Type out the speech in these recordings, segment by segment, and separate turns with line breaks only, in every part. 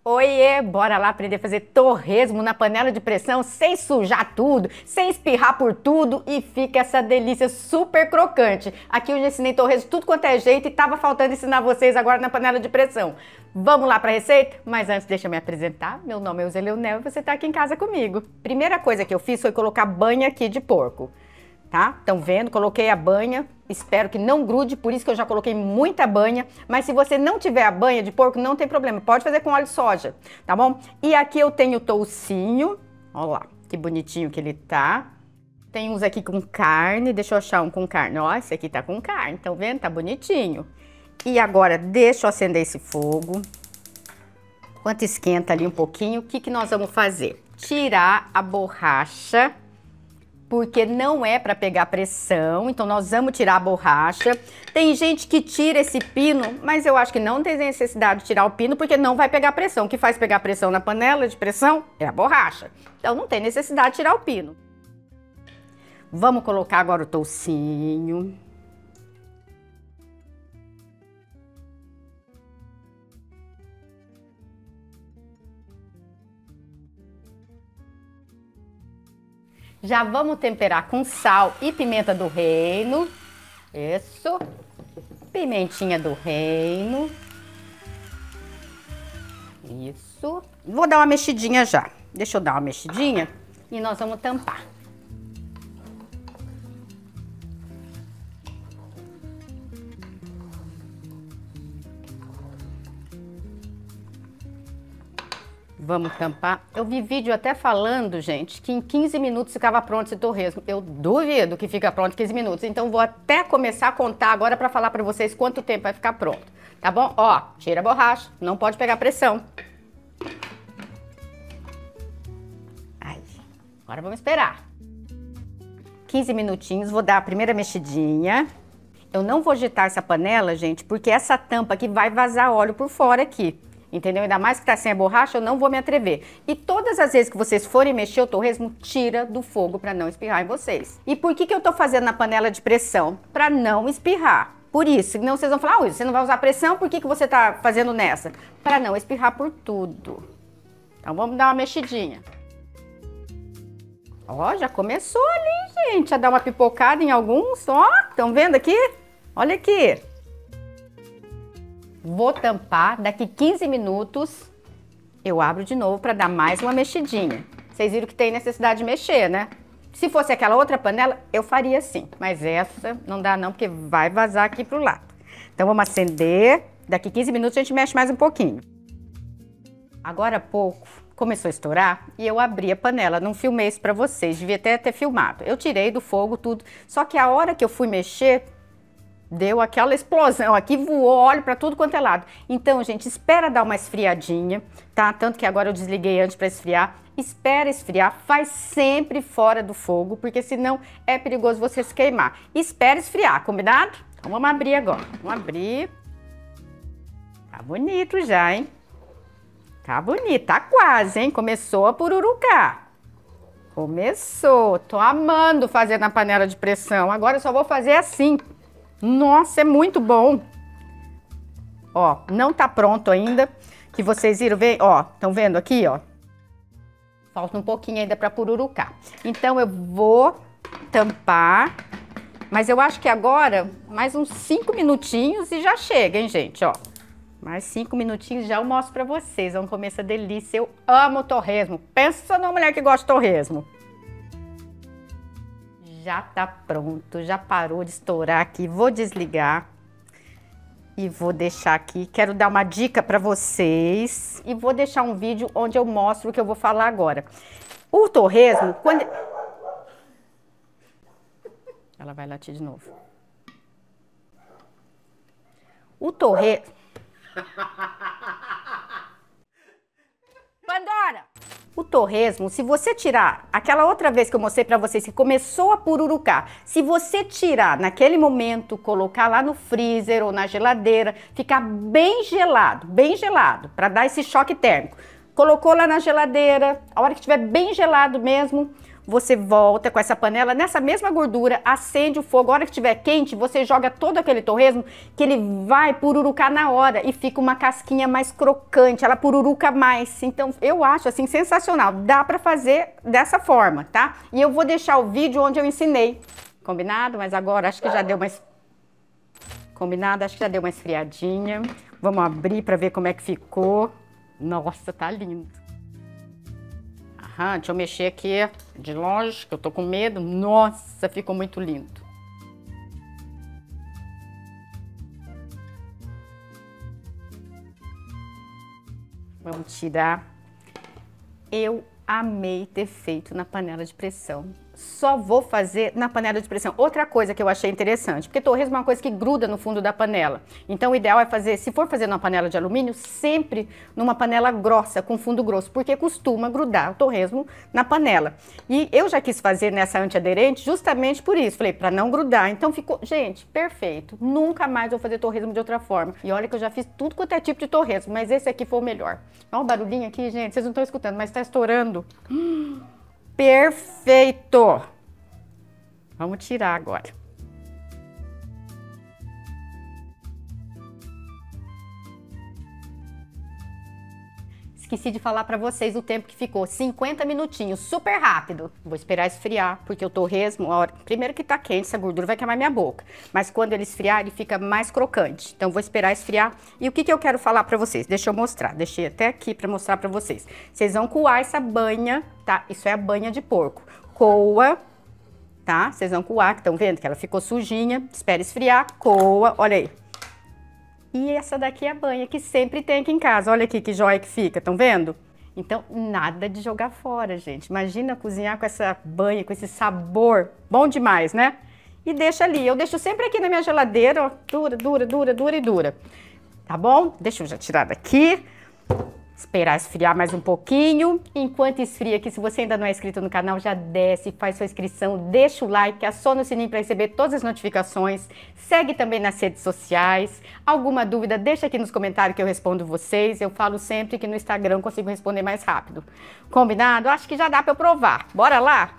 Oiê, bora lá aprender a fazer torresmo na panela de pressão sem sujar tudo, sem espirrar por tudo e fica essa delícia super crocante. Aqui eu já ensinei torresmo tudo quanto é jeito e tava faltando ensinar vocês agora na panela de pressão. Vamos lá para a receita? Mas antes deixa eu me apresentar. Meu nome é Eusê Leonel e você tá aqui em casa comigo. Primeira coisa que eu fiz foi colocar banha aqui de porco. Tá? Estão vendo? Coloquei a banha, espero que não grude, por isso que eu já coloquei muita banha, mas se você não tiver a banha de porco, não tem problema, pode fazer com óleo de soja, tá bom? E aqui eu tenho o toucinho, ó lá, que bonitinho que ele tá. Tem uns aqui com carne, deixa eu achar um com carne, ó, esse aqui tá com carne, estão vendo? Tá bonitinho. E agora deixa eu acender esse fogo, enquanto esquenta ali um pouquinho, o que que nós vamos fazer? Tirar a borracha, porque não é para pegar pressão, então nós vamos tirar a borracha. Tem gente que tira esse pino, mas eu acho que não tem necessidade de tirar o pino, porque não vai pegar pressão. O que faz pegar pressão na panela de pressão é a borracha. Então não tem necessidade de tirar o pino. Vamos colocar agora o toucinho. Já vamos temperar com sal e pimenta do reino. Isso. Pimentinha do reino. Isso. Vou dar uma mexidinha já. Deixa eu dar uma mexidinha e nós vamos tampar. Vamos tampar. Eu vi vídeo até falando, gente, que em 15 minutos ficava pronto esse torresmo. Eu duvido que fica pronto em 15 minutos. Então vou até começar a contar agora para falar para vocês quanto tempo vai ficar pronto. Tá bom? Ó, tira a borracha, não pode pegar pressão. Aí, agora vamos esperar. 15 minutinhos, vou dar a primeira mexidinha. Eu não vou agitar essa panela, gente, porque essa tampa aqui vai vazar óleo por fora aqui. Entendeu? Ainda mais que tá sem a borracha, eu não vou me atrever. E todas as vezes que vocês forem mexer o torresmo, tira do fogo para não espirrar em vocês. E por que que eu tô fazendo na panela de pressão? Para não espirrar. Por isso, senão vocês vão falar, você não vai usar pressão, por que que você tá fazendo nessa? Para não espirrar por tudo. Então vamos dar uma mexidinha. Ó, já começou ali, gente, a dar uma pipocada em alguns, ó. Estão vendo aqui? Olha aqui. Vou tampar, daqui 15 minutos eu abro de novo para dar mais uma mexidinha. Vocês viram que tem necessidade de mexer, né? Se fosse aquela outra panela, eu faria assim, mas essa não dá não, porque vai vazar aqui pro lado. Então vamos acender, daqui 15 minutos a gente mexe mais um pouquinho. Agora há pouco começou a estourar e eu abri a panela, não filmei isso para vocês, devia até ter filmado. Eu tirei do fogo tudo, só que a hora que eu fui mexer, deu aquela explosão aqui, voou óleo para tudo quanto é lado. Então, gente, espera dar uma esfriadinha, tá? Tanto que agora eu desliguei antes para esfriar. Espera esfriar, faz sempre fora do fogo, porque senão é perigoso você se queimar. Espera esfriar, combinado? Então vamos abrir agora. Vamos abrir. Tá bonito já, hein? Tá bonito, tá quase, hein? Começou a pururucar. Começou. Tô amando fazer na panela de pressão. Agora eu só vou fazer assim. Nossa, é muito bom. Ó, não tá pronto ainda, que vocês viram, ó, estão vendo aqui, ó? Falta um pouquinho ainda para pururucar. Então eu vou tampar, mas eu acho que agora mais uns 5 minutinhos e já chega, hein, gente, ó. Mais 5 minutinhos já eu mostro para vocês, vamos comer essa delícia. Eu amo torresmo, pensa numa mulher que gosta de torresmo. Já tá pronto, já parou de estourar aqui. Vou desligar e vou deixar aqui. Quero dar uma dica para vocês e vou deixar um vídeo onde eu mostro o que eu vou falar agora. O torresmo, quando... Ela vai latir de novo. O torresmo... Pandora! O torresmo, se você tirar, aquela outra vez que eu mostrei pra vocês que começou a pururucar, se você tirar naquele momento, colocar lá no freezer ou na geladeira, ficar bem gelado, pra dar esse choque térmico. Colocou lá na geladeira, a hora que estiver bem gelado mesmo, você volta com essa panela, nessa mesma gordura, acende o fogo, a hora que estiver quente, você joga todo aquele torresmo, que ele vai pururucar na hora e fica uma casquinha mais crocante, ela pururuca mais. Então, eu acho assim sensacional, dá pra fazer dessa forma, tá? E eu vou deixar o vídeo onde eu ensinei, combinado? Mas agora acho que já deu uma... Combinado? Acho que já deu uma esfriadinha. Vamos abrir pra ver como é que ficou. Nossa, tá lindo. Aham, deixa eu mexer aqui de longe, que eu tô com medo. Nossa, ficou muito lindo. Vamos tirar. Eu amei ter feito na panela de pressão. Só vou fazer na panela de pressão. Outra coisa que eu achei interessante, porque torresmo é uma coisa que gruda no fundo da panela. Então o ideal é fazer, se for fazer numa panela de alumínio, sempre numa panela grossa, com fundo grosso, porque costuma grudar o torresmo na panela. E eu já quis fazer nessa antiaderente justamente por isso. Falei, para não grudar. Então ficou, gente, perfeito. Nunca mais vou fazer torresmo de outra forma. E olha que eu já fiz tudo quanto é tipo de torresmo, mas esse aqui foi o melhor. Olha o barulhinho aqui, gente, vocês não estão escutando, mas está estourando. Perfeito! Vamos tirar agora. Esqueci de falar pra vocês o tempo que ficou, 50 minutinhos, super rápido. Vou esperar esfriar, porque o torresmo, primeiro que tá quente, essa gordura vai queimar minha boca. Mas quando ele esfriar, ele fica mais crocante. Então vou esperar esfriar. E o que eu quero falar pra vocês? Deixa eu mostrar, deixei até aqui pra mostrar pra vocês. Vocês vão coar essa banha, tá? Isso é a banha de porco. Coa, tá? Vocês vão coar, que estão vendo que ela ficou sujinha. Espera esfriar, coa, olha aí. E essa daqui é a banha que sempre tem aqui em casa. Olha aqui que joia que fica, estão vendo? Então, nada de jogar fora, gente. Imagina cozinhar com essa banha, com esse sabor. Bom demais, né? E deixa ali. Eu deixo sempre aqui na minha geladeira, ó. Dura, dura, dura, dura e dura. Tá bom? Deixa eu já tirar daqui. Esperar esfriar mais um pouquinho. Enquanto esfria aqui, se você ainda não é inscrito no canal, já desce, faz sua inscrição, deixa o like, aciona o sininho para receber todas as notificações. Segue também nas redes sociais. Alguma dúvida, deixa aqui nos comentários que eu respondo vocês. Eu falo sempre que no Instagram eu consigo responder mais rápido. Combinado? Acho que já dá para eu provar. Bora lá?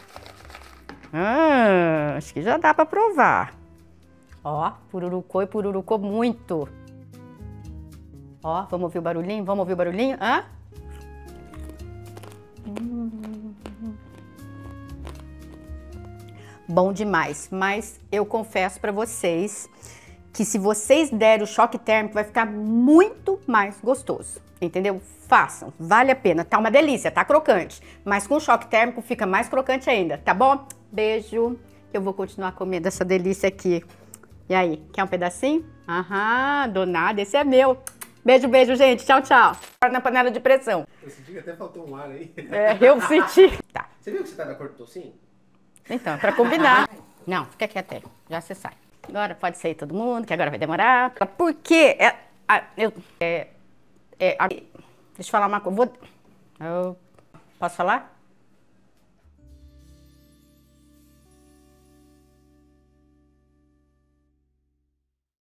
Acho que já dá para provar. Ó, pururucou e pururucou muito. Ó, vamos ouvir o barulhinho? Vamos ouvir o barulhinho? Hã? Bom demais, mas eu confesso pra vocês que se vocês derem o choque térmico vai ficar muito mais gostoso, entendeu? Façam, vale a pena, tá uma delícia, tá crocante, mas com o choque térmico fica mais crocante ainda, tá bom? Beijo, que eu vou continuar comendo essa delícia aqui. E aí, quer um pedacinho? Aham, do nada, esse é meu. Beijo, beijo, gente. Tchau, tchau. Na panela de pressão.
Eu senti que até faltou um ar aí.
É, eu senti. Tá.
Você viu que você tá da cor do tocinho?
Então, pra combinar. Não, fica quieto aí. Já você sai. Agora pode sair todo mundo, que agora vai demorar. Porque deixa eu falar uma coisa. Posso falar?